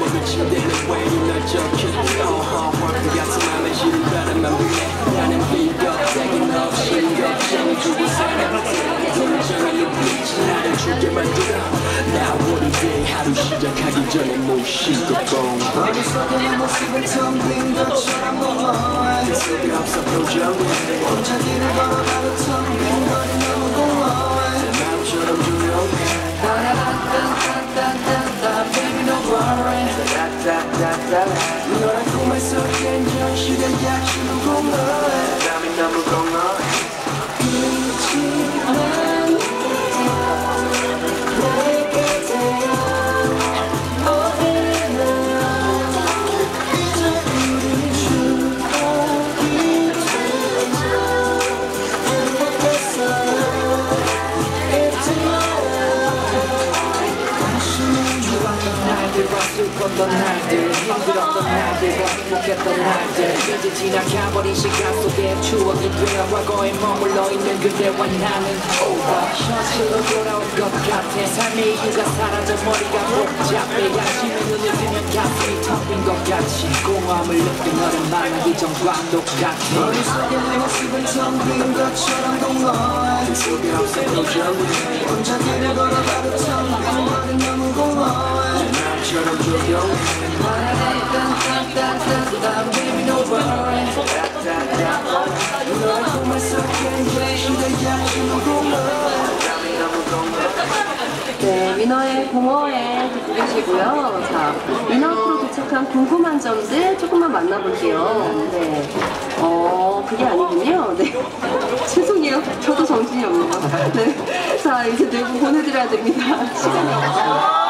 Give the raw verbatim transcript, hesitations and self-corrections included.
먹은 침대는 왜 이날 적혀 어허 월급 같은 맘에 시린 바람만 불래 나는 비겁적인 없이 걱정을 주고 살아 동정의 눈빛이 나를 죽게 만들어 Now what is it 하루 시작하기 전에 모시고 뽕 어디서도 내 모습은 텅 빈 것처럼 공허해 그 속에 없어 표정이 혼자 길을 걸어가도 텅 빈 거리 너무 공허해 내 마음처럼 조용해 따라따따따따따 baby no worry 따따따따 너란 꿈에서 깬 현실의 약속은 공허해 땀이 너무 공허해 그렇지만 내게 대한 슬펐던 날들 힘들었던 날들과 행복했던 날들 이제 지나가버린 시간 속에 추억이 되어 과거에 머물러 있는 그대와 나는 over 현실로 돌아온 것 같아 삶의 이유가 사라져 머리가 복잡해 아침에 눈을 뜨면 가슴이 텅빈 것 같이 공허함을 느낀 너를 만나기 전과 똑같아 머릿속에 내 모습은 텅 빈 것처럼 공허해 그 속에 없어 표정이 혼자 길을 걸어가도 텅 빈 거리 너무 공허해 내 마음처럼 조용해 따라따따따따 baby no worry 너의 꿈에서 깬 현실의 약속은 공허해 땀이 너무 공허해 네, 민어의 공허에 듣고 계시고요. 자, 민어 앞으로 도착한 궁금한 점들 조금만 만나볼게요. 네. 어, 그게 아니군요. 네. 죄송해요. 저도 정신이 없네요. 네. 자, 이제 내부 보내드려야 됩니다. 시간이 없어요.